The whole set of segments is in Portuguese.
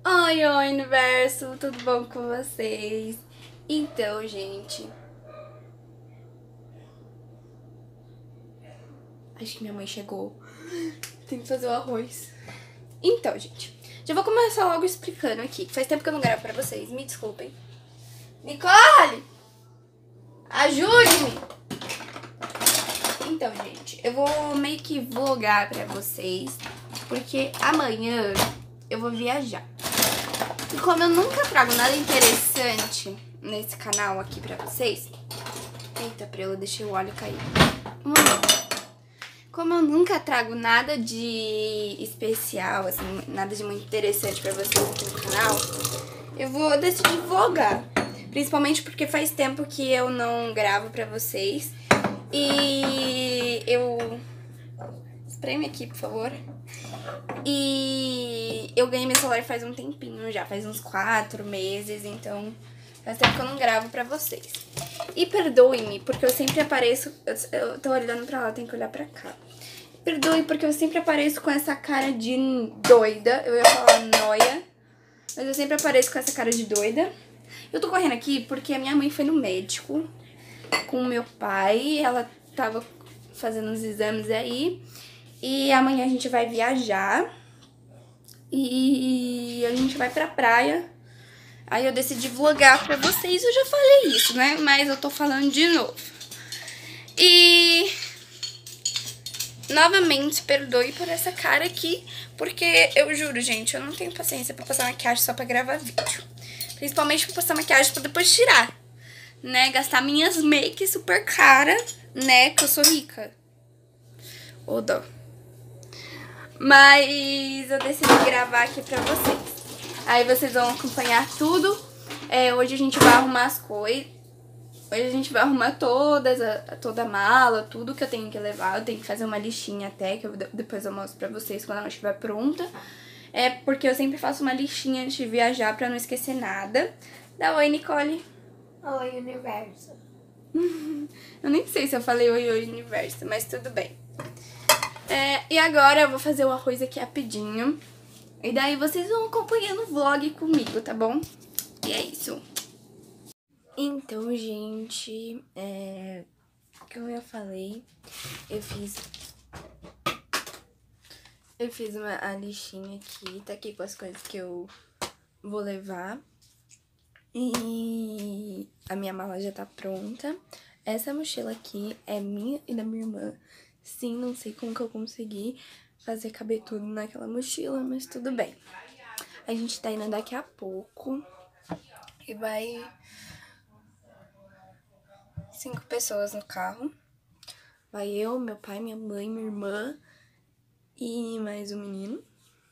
Oi, oi, universo, tudo bom com vocês? Então, gente, acho que minha mãe chegou. Tem que fazer o arroz. Então, gente, já vou começar logo explicando aqui. Faz tempo que eu não gravo pra vocês, me desculpem. Nicole! Ajude-me! Então, gente, eu vou meio que vlogar pra vocês, porque amanhã eu vou viajar. E como eu nunca trago nada interessante nesse canal aqui pra vocês... Eita, Prela, deixei o óleo cair. Como eu nunca trago nada de especial, assim, nada de muito interessante pra vocês aqui no canal, eu vou decidir vlogar. Principalmente porque faz tempo que eu não gravo pra vocês. E eu... Espreme aqui, por favor. E eu ganhei meu celular faz um tempinho já, faz uns 4 meses, então faz tempo que eu não gravo pra vocês. E perdoe-me, porque eu sempre apareço... Eu tô olhando pra lá, tenho que olhar pra cá. Perdoe, porque eu sempre apareço com essa cara de doida. Eu ia falar noia, mas eu sempre apareço com essa cara de doida. Eu tô correndo aqui porque a minha mãe foi no médico com o meu pai. Ela tava fazendo uns exames aí. E amanhã a gente vai viajar. E a gente vai pra praia. Aí eu decidi vlogar pra vocês. Eu já falei isso, né? Mas eu tô falando de novo. E... novamente, perdoe por essa cara aqui, porque eu juro, gente, eu não tenho paciência pra passar maquiagem só pra gravar vídeo. Principalmente pra passar maquiagem pra depois tirar, né? Gastar minhas makes super cara, né? Que eu sou rica. Ô dó. Mas eu decidi gravar aqui pra vocês. Aí vocês vão acompanhar tudo. Hoje a gente vai arrumar as coisas. Hoje a gente vai arrumar toda a mala, tudo que eu tenho que levar. Eu tenho que fazer uma listinha até, que depois eu mostro pra vocês quando ela estiver pronta. É porque eu sempre faço uma listinha antes de viajar pra não esquecer nada. Dá oi, Nicole. Oi, universo. Eu nem sei se eu falei oi, oi, universo, mas tudo bem. E agora eu vou fazer o arroz aqui rapidinho. E daí vocês vão acompanhando o vlog comigo, tá bom? E é isso. Então, gente, como eu falei, eu fiz a listinha aqui, tá aqui com as coisas que eu vou levar. E a minha mala já tá pronta. Essa mochila aqui é minha e da minha irmã. Sim, não sei como que eu consegui fazer caber tudo naquela mochila, mas tudo bem. A gente tá indo daqui a pouco e vai 5 pessoas no carro. Vai eu, meu pai, minha mãe, minha irmã e mais um menino.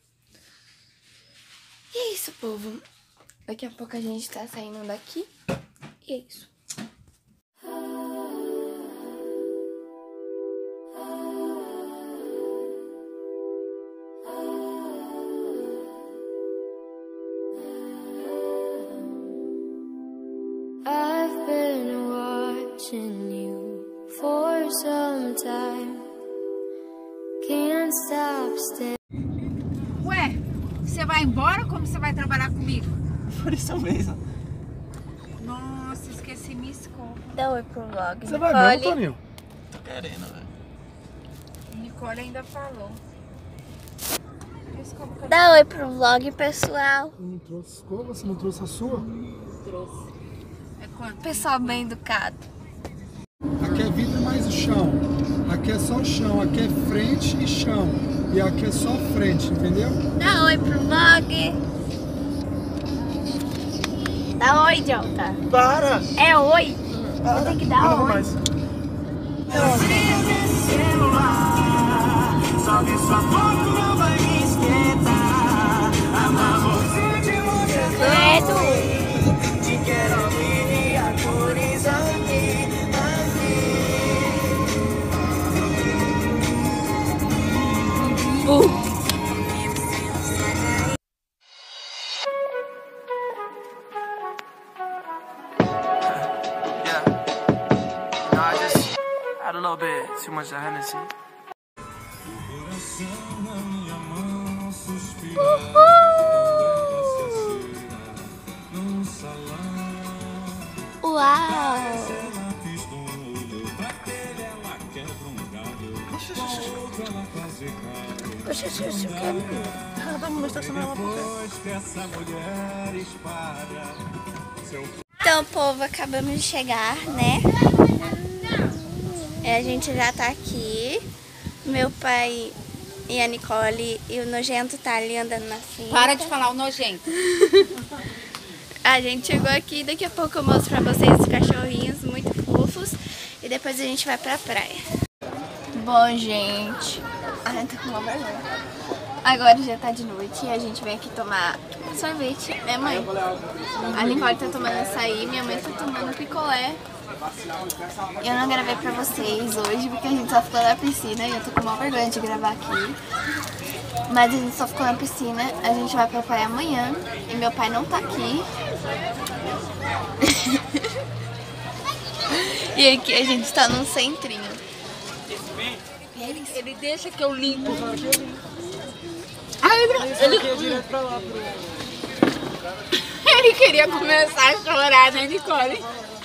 E é isso, povo. Daqui a pouco a gente tá saindo daqui. E é isso. I've been watching you for some time. Can't stop staring. Ué, você vai embora ou como você vai trabalhar comigo? Por isso mesmo. Nossa, esqueci minha escova. Dá oi pro vlog. Você vai mesmo, Toninho? Tô querendo, velho. Nicole ainda falou. Dá oi pro vlog, pessoal. Não trouxe escova? Você não trouxe a sua? Trouxe. É quanto? Pessoal bem educado. Aqui é vidro mais o chão. Aqui é só o chão. Aqui é frente e chão. E aqui é só frente, entendeu? Dá oi pro vlog. Dá oi, idiota. Para! É oi. Para. Tem que dar Não, oi. mais. Yeah. No, I just had a little bit too much of Hennessy. Uhul! Então, povo, acabamos de chegar, né? A gente já tá aqui. Meu pai e a Nicole e o nojento tá ali andando na cinta. Para de falar o nojento. A gente chegou aqui, daqui a pouco eu mostro pra vocês os cachorrinhos muito fofos e depois a gente vai pra praia. Bom, gente, ai, tô com uma vergonha. Agora já tá de noite e a gente vem aqui tomar sorvete, né, mãe? A Nicole tá tomando açaí, minha mãe tá tomando picolé. Eu não gravei pra vocês hoje porque a gente só ficou na piscina e eu tô com uma vergonha de gravar aqui. Mas a gente só ficou na piscina, a gente vai pra praia amanhã e meu pai não tá aqui. E aqui a gente tá num centrinho. Ele deixa que eu limpo. Ele queria começar a chorar, né, Nicole?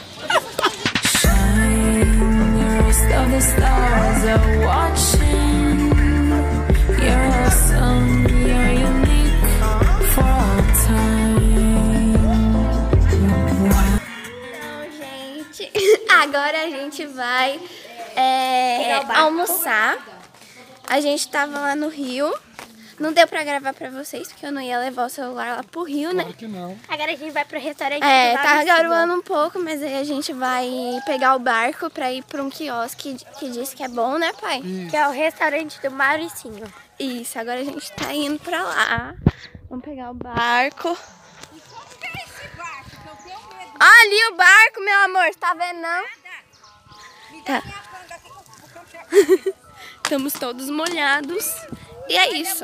The stars are watching. You're awesome, you're unique for all time. Então, gente, agora a gente vai almoçar. A gente tava lá no Rio. Não deu pra gravar pra vocês, porque eu não ia levar o celular lá pro Rio, né? Claro que não. Agora a gente vai pro restaurante. Tá garoando um pouco, mas aí a gente vai pegar o barco pra ir pra um quiosque que diz que é bom, né, pai? Que é o restaurante do Mauricinho. Isso, agora a gente tá indo pra lá. Vamos pegar o barco. Ali o barco, meu amor, tá vendo não? Tá. Estamos todos molhados. E é isso.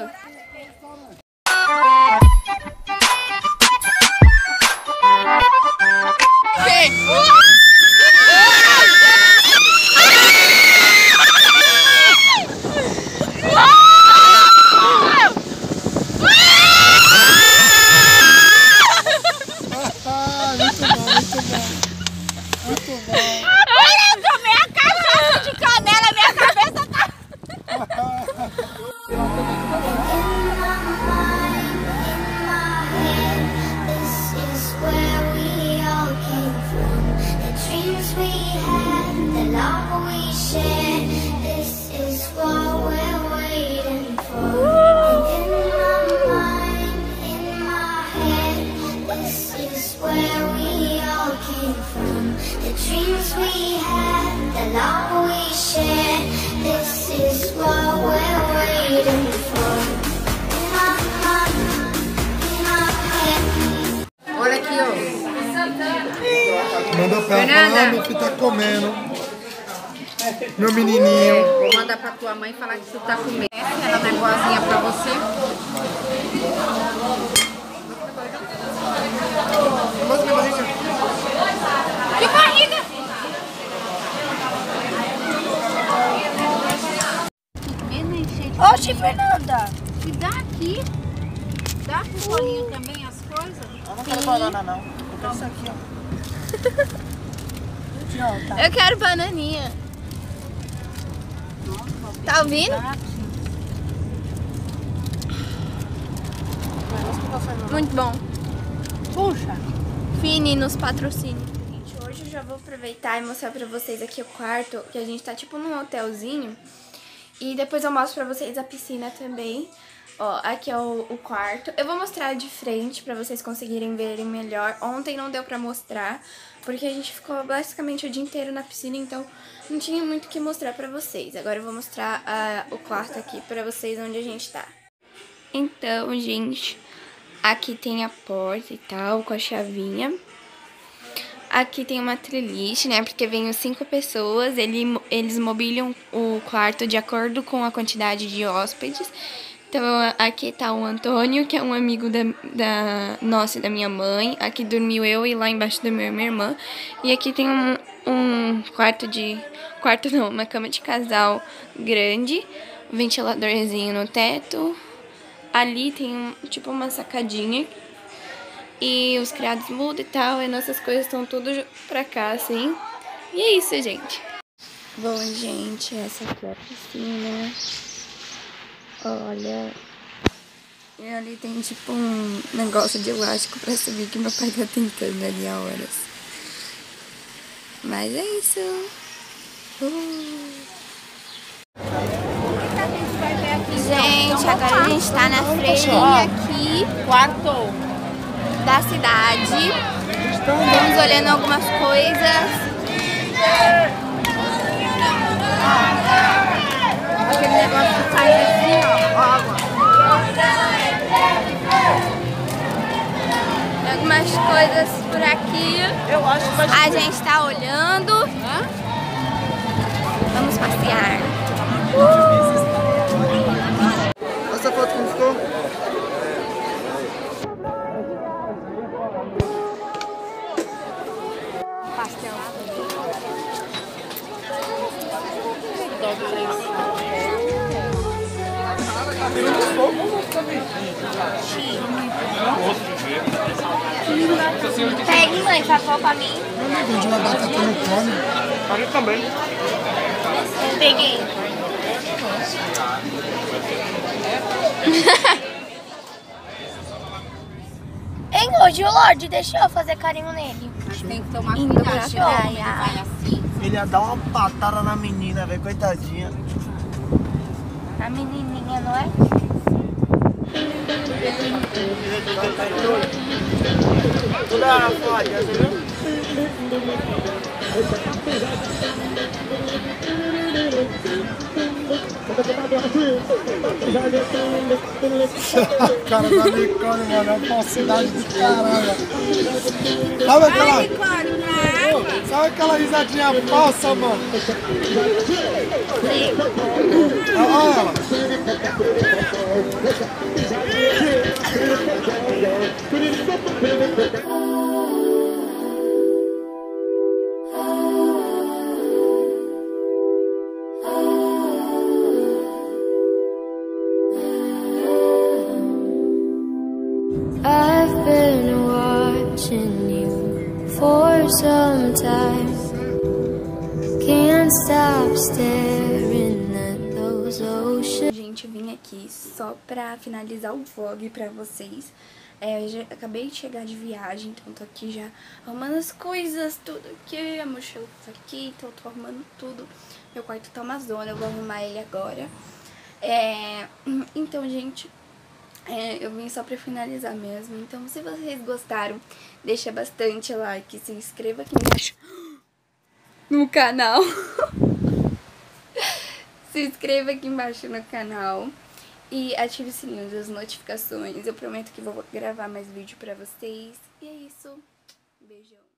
Olha aqui, ó. Manda pra ela, meu filho tá comendo. Meu menininho. Vou mandar pra tua mãe falar que tu tá comendo. Ela não é boazinha pra você. Que barriga! Oxe, Fernanda! Me dá aqui. Dá pro bolinho também as coisas. Eu não quero banana, não. Eu quero isso aqui, ó. Eu quero bananinha. Tá ouvindo? Muito bom. Puxa. Fini nos patrocínios. Gente, hoje eu já vou aproveitar e mostrar pra vocês aqui o quarto, que a gente tá tipo num hotelzinho. E depois eu mostro pra vocês a piscina também. Ó, aqui é o quarto. Eu vou mostrar de frente pra vocês conseguirem verem melhor. Ontem não deu pra mostrar, porque a gente ficou basicamente o dia inteiro na piscina, então não tinha muito o que mostrar pra vocês. Agora eu vou mostrar o quarto aqui pra vocês onde a gente tá. Então, gente, aqui tem a porta e tal, com a chavinha. Aqui tem uma trelixe, né, porque vem 5 pessoas, eles mobiliam o quarto de acordo com a quantidade de hóspedes. Então, aqui tá o Antônio, que é um amigo nossa e da minha mãe. Aqui dormiu eu e lá embaixo dormiu minha irmã. E aqui tem um uma cama de casal grande, ventiladorzinho no teto. Ali tem tipo uma sacadinha. E os criados mudam e tal, e nossas coisas estão tudo pra cá, assim. E é isso, gente. Bom, gente, essa aqui é a piscina. Olha. E ali tem tipo um negócio de elástico pra subir que meu pai tá tentando ali há horas. Mas é isso. Gente, agora a gente tá na freirinha aqui da cidade. Estamos olhando algumas coisas. Aquele negócio que faz assim, ó, água. Algumas coisas por aqui. Eu acho que vai A gente tá olhando. Vamos passear. Essa foto como ficou? Pegue, mãe, papel pra mim. Vendi uma batata no cone. A gente também. Peguei. Hein, hoje o Lorde deixou eu fazer carinho nele. Tem que tomar Indo cuidado, pra ele praia. vai assim. Ele ia dar uma patada na menina, velho, coitadinha. A menininha, não é? Toda a foto, você viu? Cara da Nicole, mano, é uma falsidade do caralho. Sabe aquela risadinha falsa, mano? Olha ela. I've been watching you for some time. Can't stop staring at those oceans. Gente, eu vim aqui só pra finalizar o vlog pra vocês. Eu já acabei de chegar de viagem, então tô aqui já arrumando as coisas, tudo aqui, a mochila tá aqui, então eu tô arrumando tudo. Meu quarto tá uma zona, eu vou arrumar ele agora. Então, gente, eu vim só pra finalizar mesmo. Então, se vocês gostaram, deixa bastante like, se inscreva aqui embaixo no canal. Se inscreva aqui embaixo no canal e ative o sininho das notificações. Eu prometo que vou gravar mais vídeo pra vocês. E é isso. Beijão.